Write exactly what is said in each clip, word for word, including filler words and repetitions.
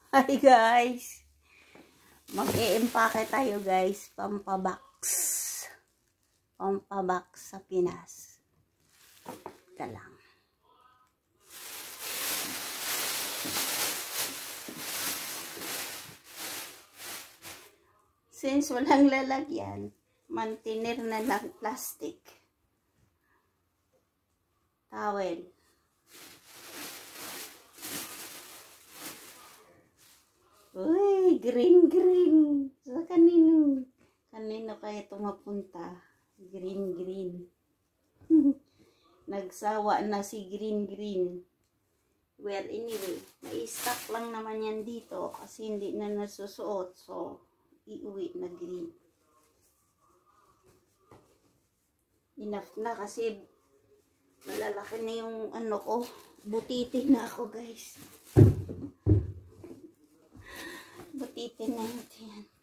Hi guys! Mag-i-empake tayo guys. Pampabox. Pampabox sa Pinas. Ika lang. Since walang lalagyan, mantinir na lang plastic. Towel. Uy, green green. Sa kanino? Kanino kaya ito mapunta? Green green. Nagsawa na si green green. Well, anyway, na-stock lang naman yan dito kasi hindi na nasusuot. So, iuwi na green. Enough na kasi malalaki na yung ano ko. Butitin na ako guys. Butitin na yung tiyan ko.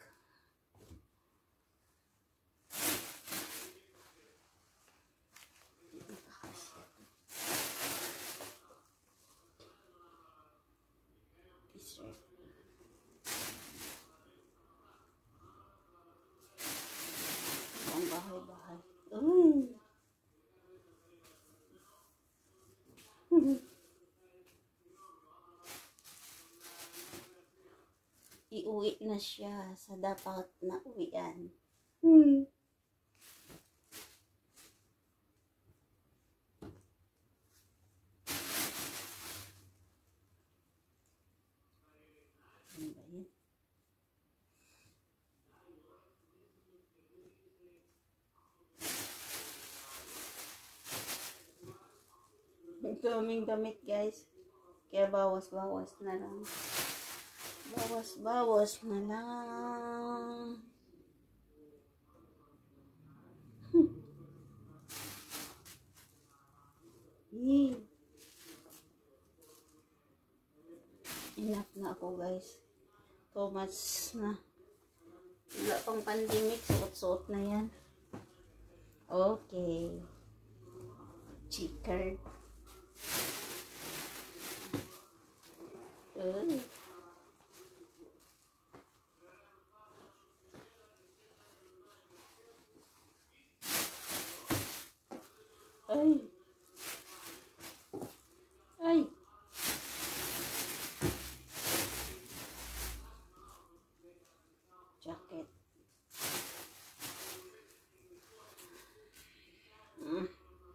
T-shirt. Ang bahay-bahay. Uy! Iuwi na siya sa dapat na uwian. Hmm. Ano ba yun? Ang daming damit guys. Kaya bawas-bawas na lang. Bawas-bawas na lang. Hmm. Enough na ako guys. Too much na. Wala pang pandemic. Suot-suot na yan. Okay. Chicard. Uy. Ay. Ay. Jacket. Mm.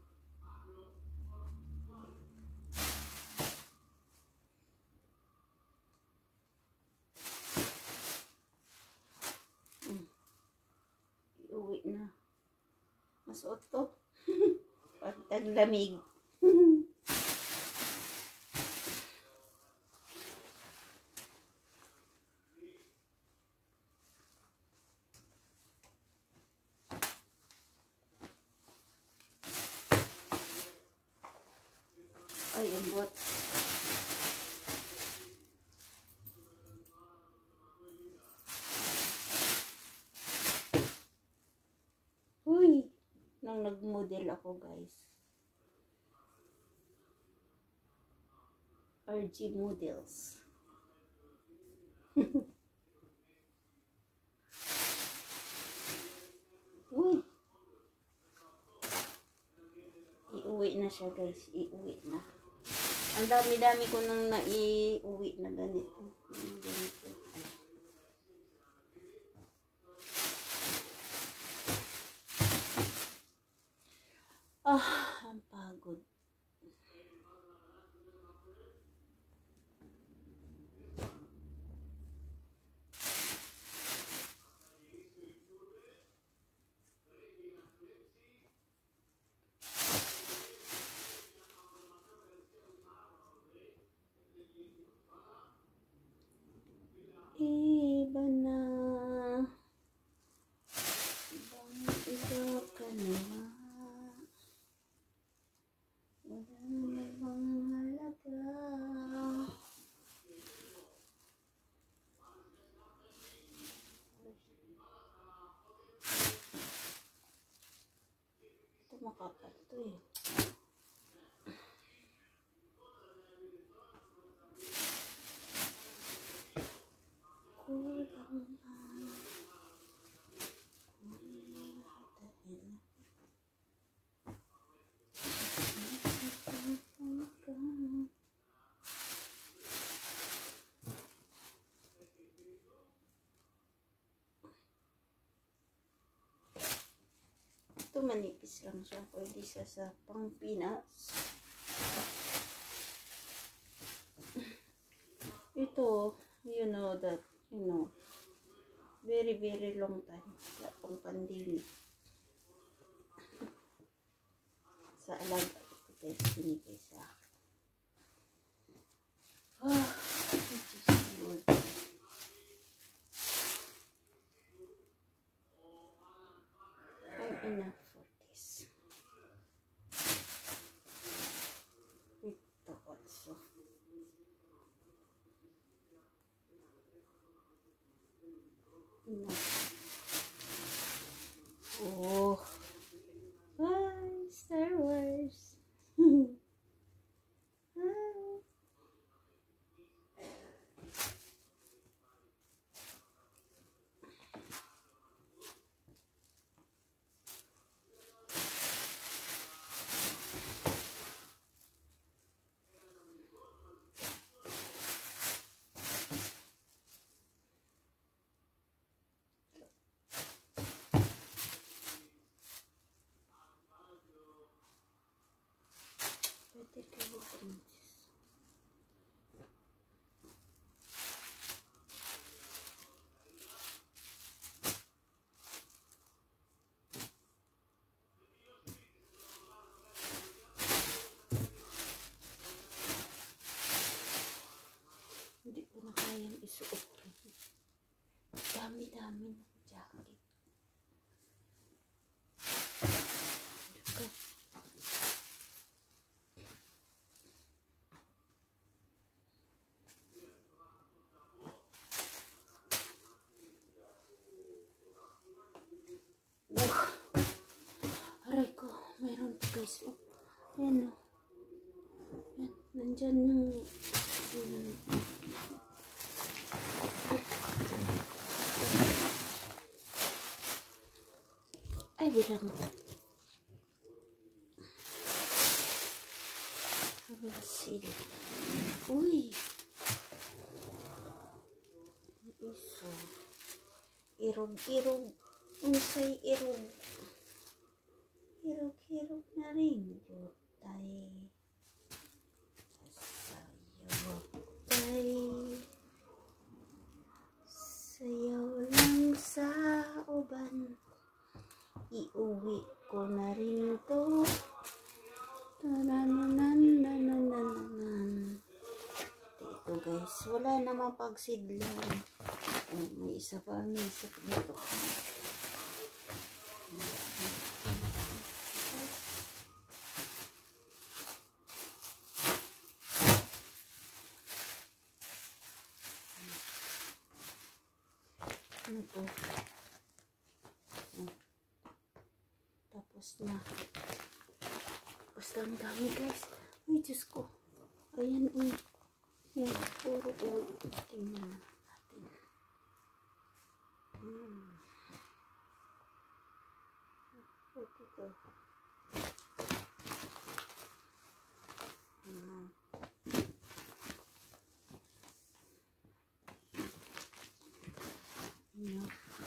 Mm. Iuwi na. Masuot to. Pagtaglamig. Ay, ang bot. Uy, nang nag-model ako guys. R G Models. Uy. Iuwi na siya guys. Iuwi na. Ang dami-dami ko nang naiuwi na ganito. Ganito. Ah, ang pagod. Iba na. Ibang iba ka na. Walang ibang halaga. Ito makapal to eh. Ito manipis lang siya. Pwede siya sa pang peanuts. Ito, you know that, you know, very very long time. Wala pang pandemic. Sa alaga ito guys, binigay sa akin. Ah, just Lord. I'm enough for this. Ito also. Enough. Oh. Bye, Star Wars. Pwede kayo princess. Hindi ko na kayang isuot. Dami-dami ng jacket. Ito. Wow. Aray ko, mayroon pa guys. Oh, ayan o. Ayan, nandyan yung um, ay, bilang mo. Sili. Uy. Iso. Irog-irog. Unsay irog. Irog-irog na rin. Tay. Sayaw. Tay. Sayaw lang sa uban. Iuwi ko na rin to. Tanananananananan. Ito guys, wala namang pagsidlan. Oh, may isa pa, may isa pa dito. Ano po? Oh. Tapos na. Basta ang dami guys. Ay, Diyos ko. Ayan, uy. Yan, puro uy. Tingnan natin. Hmm. Ito to. Hmm. No.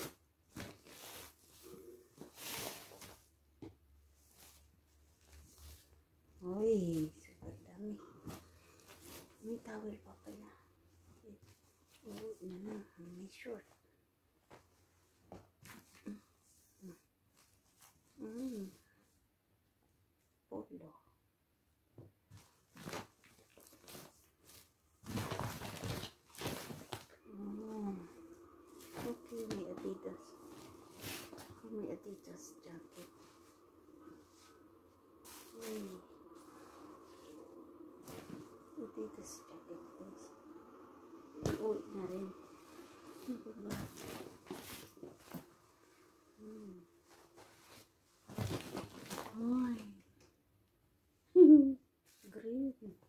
Uy, super dami. May towel pa pala. Oo, na na. May short. Mm. Polo. Mm. Okay, may Adidas. May Adidas jacket. Uy. Adidas jacket guys. Uy na rin. Ano ba? Hmm. Ay. Green.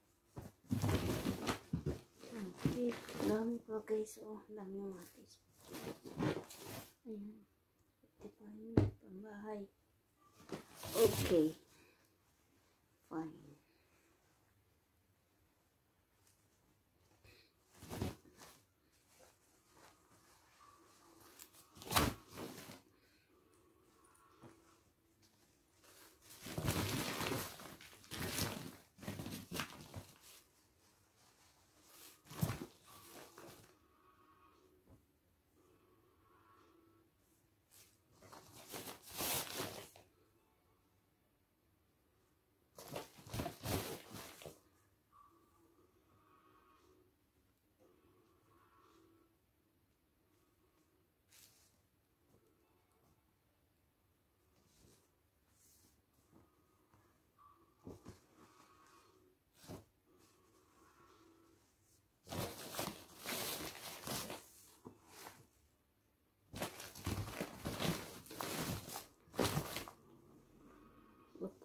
Okay. Dami pa guys. Oh, dami yung matis. Ayan. Ito pa yun. Pambahay. Okay. Fine.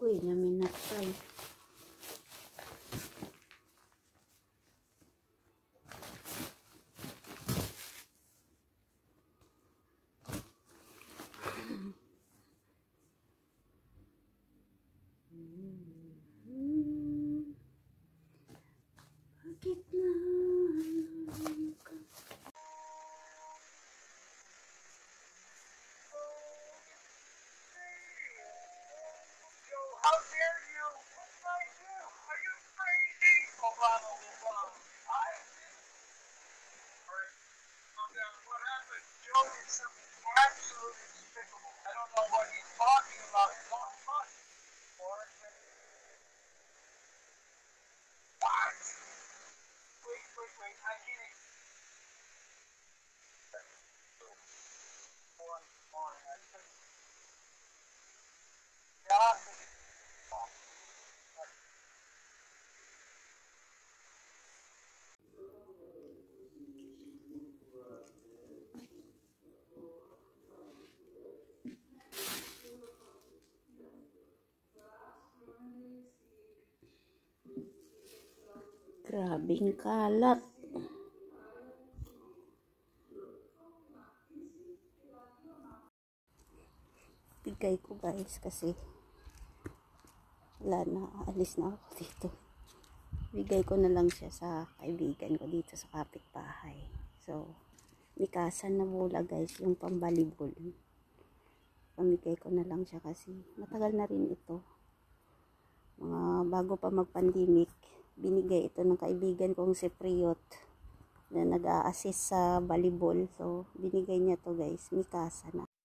Uy, naminatay. Bakit na ka? How dare you? What did I do? Are you crazy? Obama, Obama. I calm down. What happened? Joe did something absolutely despicable. I don't know what he's talking about. Don't touch. Or what? Wait, wait, wait. I can't. On, on. Yeah. Grabing kalat. Bigay ko guys kasi wala na, alis na ako dito. Bigay ko na lang siya sa kaibigan ko dito sa kapitbahay. So, mikasan na mula guys, yung pambalibol. Pamigay ko na lang siya kasi matagal na rin ito. Mga bago pa mag-pandemic, binigay ito ng kaibigan kong si Priot na nag-a-assist sa volleyball. So, binigay niya to guys, mikasa na.